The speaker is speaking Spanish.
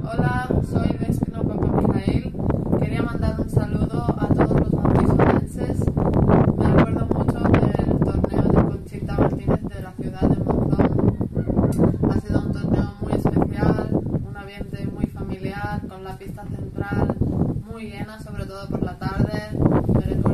Hola, soy de Espino Papa Mijail. Quería mandar un saludo a todos los montisolenses. Me acuerdo mucho del torneo de Conchita Martínez de la ciudad de Monzón. Ha sido un torneo muy especial, un ambiente muy familiar, con la pista central muy llena, sobre todo por la tarde. Me